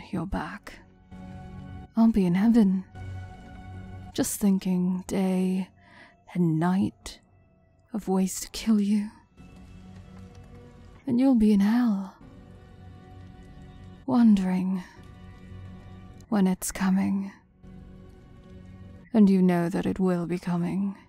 you're back, I'll be in heaven, just thinking day and night of ways to kill you. And you'll be in hell, wondering when it's coming. And you know that it will be coming.